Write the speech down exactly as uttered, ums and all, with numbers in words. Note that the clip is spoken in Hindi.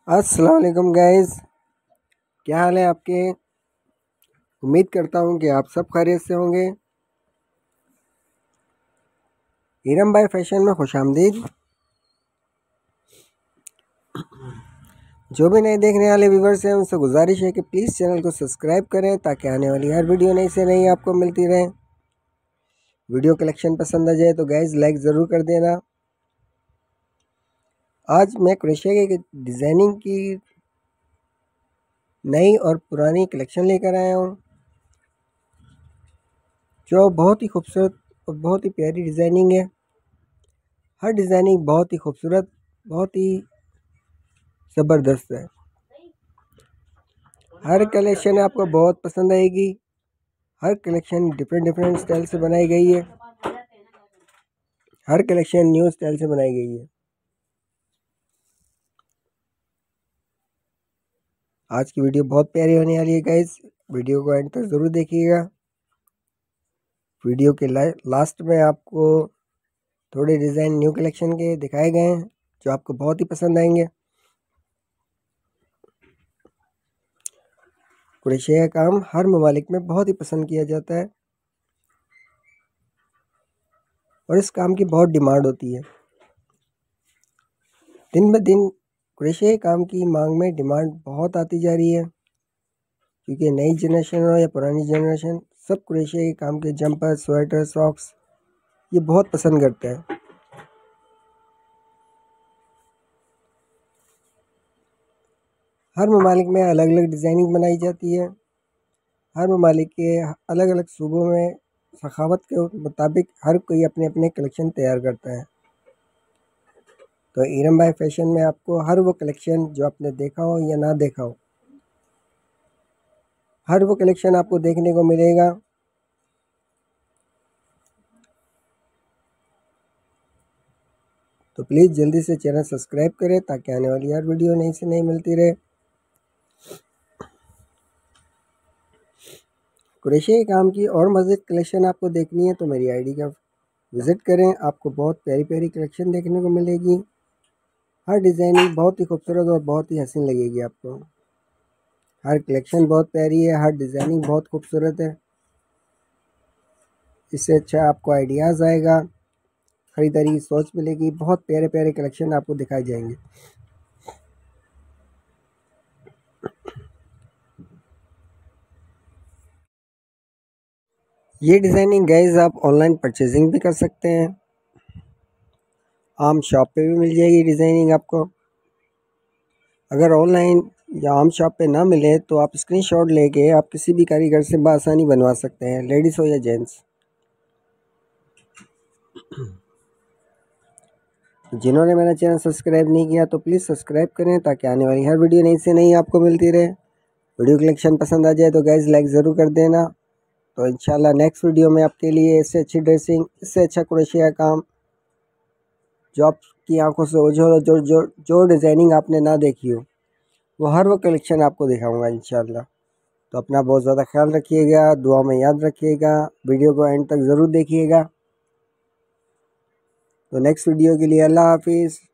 अस्सलाम वालेकुम गाइस, क्या हाल है आपके। उम्मीद करता हूँ कि आप सब खैरियत से होंगे। हीरम भाई फैशन में खुशामदीद। जो भी नए देखने वाले व्यूवर्स हैं उनसे गुजारिश है कि प्लीज़ चैनल को सब्सक्राइब करें ताकि आने वाली हर वीडियो नई से नई आपको मिलती रहे। वीडियो कलेक्शन पसंद आ जाए तो गाइस लाइक ज़रूर कर देना। आज मैं क्रोशिया की डिज़ाइनिंग की नई और पुरानी कलेक्शन लेकर आया हूँ, जो बहुत ही खूबसूरत और बहुत ही प्यारी डिज़ाइनिंग है। हर डिज़ाइनिंग बहुत ही खूबसूरत, बहुत ही ज़बरदस्त है। हर कलेक्शन आपको बहुत पसंद आएगी। हर कलेक्शन डिफरेंट डिफरेंट स्टाइल से बनाई गई है। हर कलेक्शन न्यू स्टाइल से बनाई गई है। आज की वीडियो बहुत प्यारी होने वाली है गाइस, वीडियो को एंड तक ज़रूर देखिएगा। वीडियो के लास्ट में आपको थोड़े डिज़ाइन न्यू कलेक्शन के दिखाए गए हैं जो आपको बहुत ही पसंद आएंगे। क्रोशिया का काम हर ममालिक में बहुत ही पसंद किया जाता है और इस काम की बहुत डिमांड होती है। दिन ब दिन क्रोशिया काम की मांग में डिमांड बहुत आती जा रही है, क्योंकि नई जनरेशन हो या पुरानी जनरेशन, सब क्रोशिया के काम के जंपर, स्वेटर, सॉक्स ये बहुत पसंद करते हैं। हर ममालिक में अलग अलग डिज़ाइनिंग बनाई जाती है। हर ममालिक के अलग अलग सूबों में सखावत के मुताबिक हर कोई अपने अपने कलेक्शन तैयार करता है। तो हीरम भाई फैशन में आपको हर वो कलेक्शन जो आपने देखा हो या ना देखा हो, हर वो कलेक्शन आपको देखने को मिलेगा। तो प्लीज़ जल्दी से चैनल सब्सक्राइब करें ताकि आने वाली हर वीडियो नई से नई मिलती रहे। क्रोशिया काम की और मज़ीद कलेक्शन आपको देखनी है तो मेरी आईडी का विज़िट करें, आपको बहुत प्यारी प्यारी कलेक्शन देखने को मिलेगी। हर डिज़ाइनिंग बहुत ही खूबसूरत और बहुत ही हसीन लगेगी आपको। हर कलेक्शन बहुत प्यारी है, हर डिज़ाइनिंग बहुत खूबसूरत है। इससे अच्छा आपको आइडियाज़ आएगा, ख़रीदारी की सोच मिलेगी। बहुत प्यारे प्यारे कलेक्शन आपको दिखाए जाएंगे। ये डिज़ाइनिंग गाइस आप ऑनलाइन परचेजिंग भी कर सकते हैं। आम शॉप पे भी मिल जाएगी डिज़ाइनिंग आपको। अगर ऑनलाइन या आम शॉप पे ना मिले तो आप स्क्रीनशॉट लेके आप किसी भी कारीगर से बआसानी बनवा सकते हैं, लेडीज़ हो या जेंट्स। जिन्होंने मेरा चैनल सब्सक्राइब नहीं किया तो प्लीज़ सब्सक्राइब करें ताकि आने वाली हर वीडियो नई से नई आपको मिलती रहे। वीडियो कलेक्शन पसंद आ जाए तो गाइस लाइक ज़रूर कर देना। तो इंशाल्लाह नेक्स्ट वीडियो में आपके लिए इससे अच्छी ड्रेसिंग, इससे अच्छा क्रोशिया काम, जो आपकी आंखों से ओझल, जो जो जो डिज़ाइनिंग आपने ना देखी हो, वो हर वो कलेक्शन आपको दिखाऊंगा इंशाल्लाह। तो अपना बहुत ज़्यादा ख्याल रखिएगा, दुआ में याद रखिएगा, वीडियो को एंड तक ज़रूर देखिएगा। तो नेक्स्ट वीडियो के लिए अल्लाह हाफिज़।